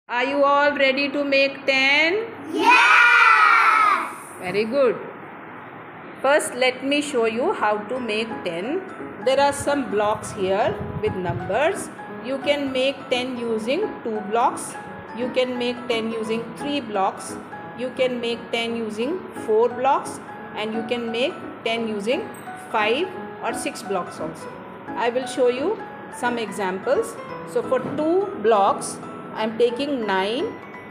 Are you all ready to make 10? Yes! Very good. First, let me show you how to make 10. There are some blocks here with numbers. You can make 10 using 2 blocks. You can make 10 using 3 blocks. You can make 10 using 4 blocks. And you can make 10 using 5 or 6 blocks also. I will show you some examples. So, for 2 blocks, I am taking 9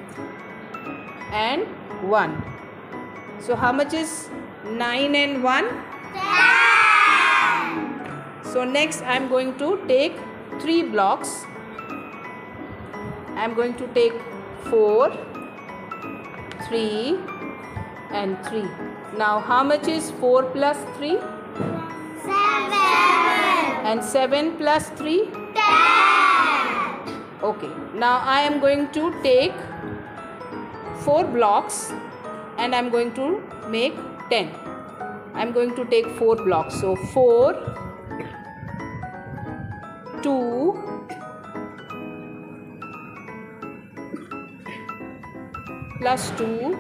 and 1. So, how much is 9 and 1? 10. So, next I am going to take 3 blocks. I am going to take 4, 3 and 3. Now, how much is 4 plus 3? 7. And 7 plus 3? 10. Okay. Now, I am going to take 4 blocks and I am going to make 10. I am going to take 4 blocks. So, 4, 2, plus 2,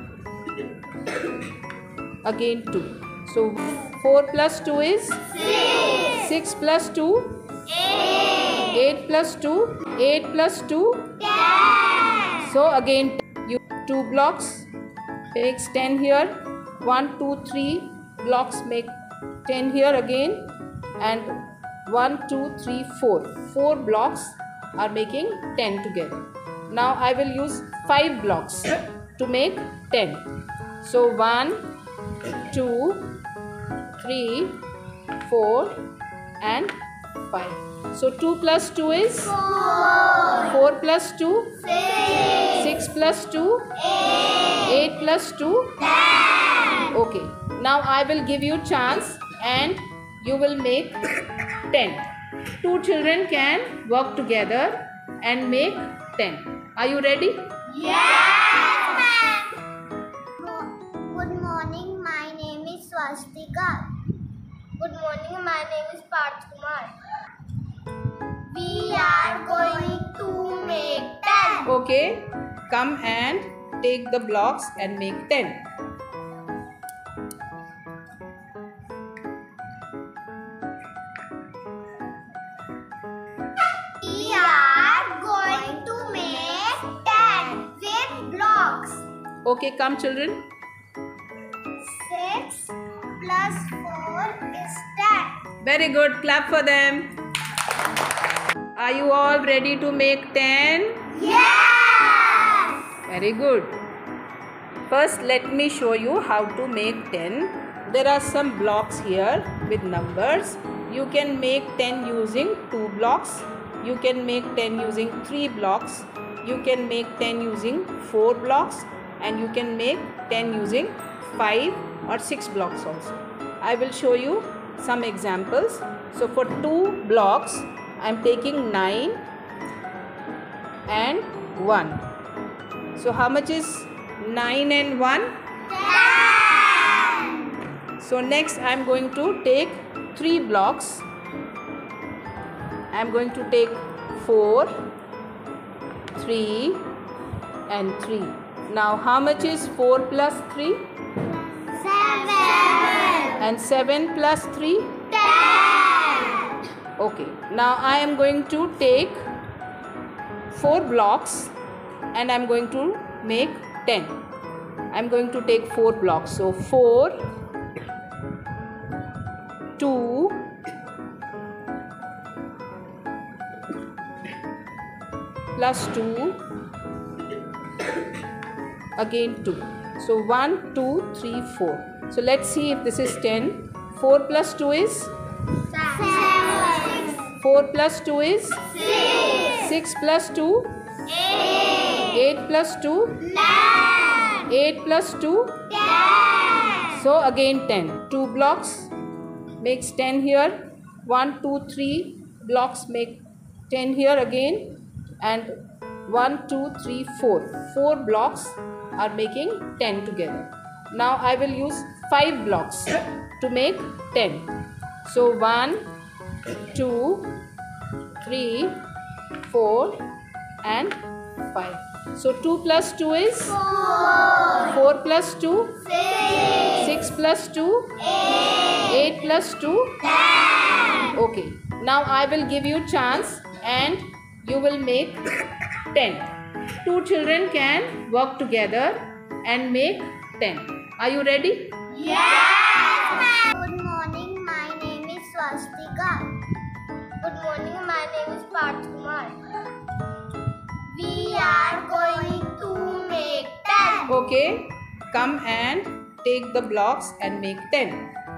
again 2. So, 4 plus 2 is? 6. 6 plus 2? 8. 8 plus 2? 8 plus 2? 10. So, again you 2 blocks makes 10 here. 1, 2, 3 blocks make 10 here again. And 1, 2, 3, 4. 4 blocks are making 10 together. Now, I will use 5 blocks to make 10. So, 1, 2, 3, 4 and 5. So, 2 plus 2 is? 4. 4 plus 2? 6. 6 plus 2? 8. 8 plus 2? 10. Okay. Now, I will give you chance and you will make 10. 2 children can work together and make 10. Are you ready? Yes, ma'am. Good morning. My name is Swastika. Good morning. My name is Parth Kumar. We are going to make 10. Okay. Come and take the blocks and make 10. We are going to make 10 with blocks. Okay, come children. 6 plus 4 is 10. Very good. Clap for them. Are you all ready to make 10? Yes! Very good. First, let me show you how to make 10. There are some blocks here with numbers. You can make 10 using 2 blocks. You can make 10 using 3 blocks. You can make 10 using 4 blocks. And you can make 10 using 5 or 6 blocks also. I will show you some examples. So, for 2 blocks, I am taking 9 and 1. So, how much is 9 and 1? 10. So, next I am going to take 3 blocks. I am going to take 4, 3 and 3. Now, how much is 4 plus 3? 7. And 7 plus 3? 10. Okay. Now, I am going to take 4 blocks and I am going to make 10. I am going to take 4 blocks. So, 4, 2, plus 2, again 2. So, 1, 2, 3, 4. So, let's see if this is 10. 4 plus 2 is? 7. 4 plus 2 is? 6. 6 plus 2? 8. 8 plus 2? 9. 8 plus 2? 10. So, again 10. 2 blocks makes 10 here. 1, 2, 3 blocks make 10 here again. And 1, 2, 3, 4. 4 blocks are making 10 together. Now, I will use 5 blocks to make 10. So, 1, 2, 3, 4 and 5. So 2 plus 2 is 4. 4 plus 2, 6. 6 plus 2, 8 plus 2. 10. Okay. Now I will give you chance and you will make 10. 2 children can work together and make 10. Are you ready? Yes. Good morning. My name is Swastika. Good morning. My name is Parth Kumar. We are going to make 10. Okay. Come and take the blocks and make 10.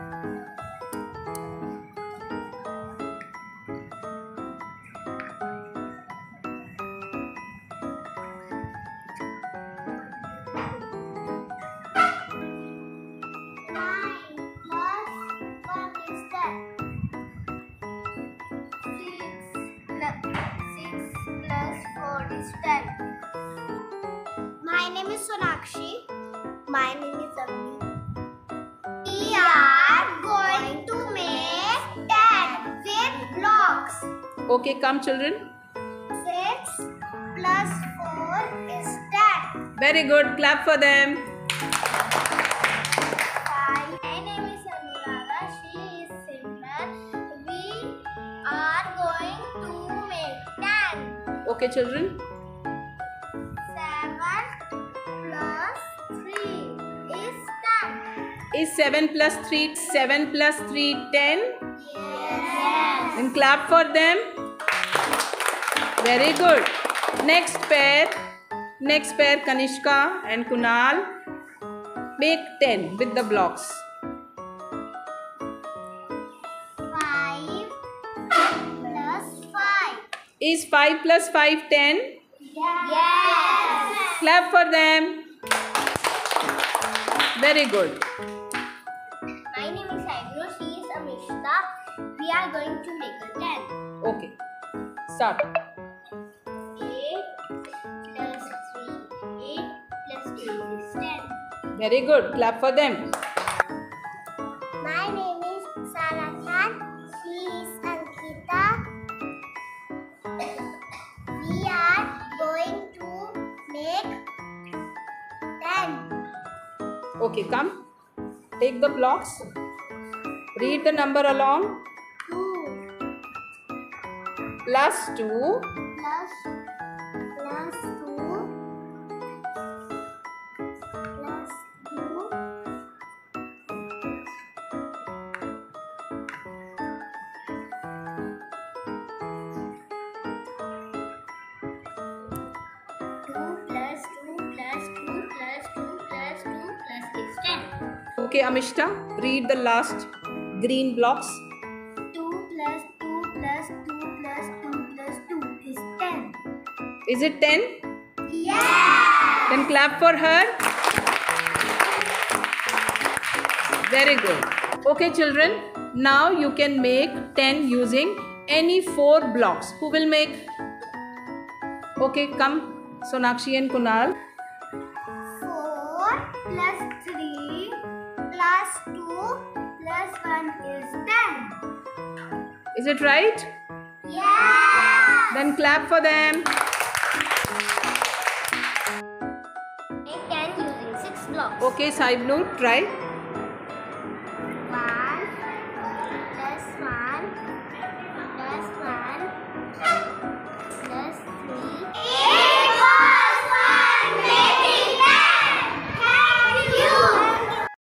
My name is Sonakshi. My name is Avni. We are going to make 10 with blocks. Okay, come children. 6 plus 4 is 10. Very good. Clap for them. 5. My name is Anuradha. She is Simran. We are going to make 10. Okay, children. 7 plus 3 is 10. Is 7 plus 3 7 plus 3 10? Yes. Then clap for them. Very good. Next pair Kanishka and Kunal. Make 10 with the blocks. 5 plus 5. Is 5 plus 5 10? Yes. Clap for them. Very good. My name is Aibro. She is Amishta. We are going to make a 10. Okay. Start. 8 plus 3. 8 plus 2 is 10. Very good. Clap for them. My name is Sarah Khan. She is Ankita. We are going to make 10. Okay, come. Take the blocks. Read the number along. 2 Plus 2. plus 2 plus 2 is 10. Okay, Amishta. Read the last green blocks. 2 plus 2 plus 2 plus 2 plus 2 is 10. Is it 10? Yeah. Then clap for her. Very good. Okay, children. Now you can make 10 using any 4 blocks. Who will make? Okay, come. Sonakshi and Kunal. 4 plus 3 plus 2 plus 1 is 10. Is it right? Yeah. Then clap for them. Make 10 using 6 blocks. Okay, Saibnur, try.